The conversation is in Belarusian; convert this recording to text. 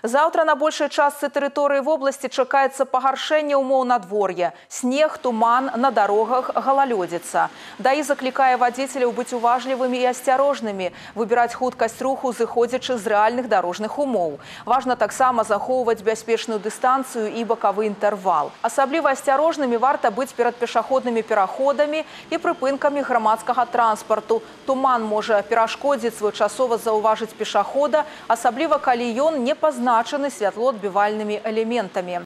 Завтра на большай частцы тэрыторыі вобласці чакаецца пагаршэнне ўмоў надвор'я. Снег, туман, на дарогах галалёдзіца. ДАІ заклікае вадзіцеляў быць уважлівымі і асцярожнымі, выбіраць хуткасць руху, зыходзячы з рэальных дарожных умоў. Важна таксама захоўваць бяспечную дыстанцыю і бакавы інтэрвал. Асабліва асцярожнымі варта быць перад пешаходнымі пераходамі і прыпынкамі грамадскага транспарту. Туман можа перашкодзіць своечасова заўважыць пешахода, асабліва калі ён не пазначаны святлоадбівальнымі элементамі.